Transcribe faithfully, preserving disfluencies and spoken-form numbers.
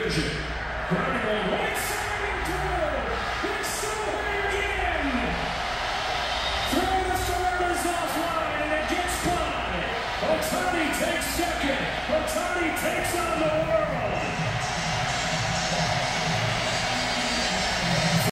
division. Grinding on right side and through. It's Sohan again. Throw the starters offline and it gets by. Otani takes second. Otani takes on the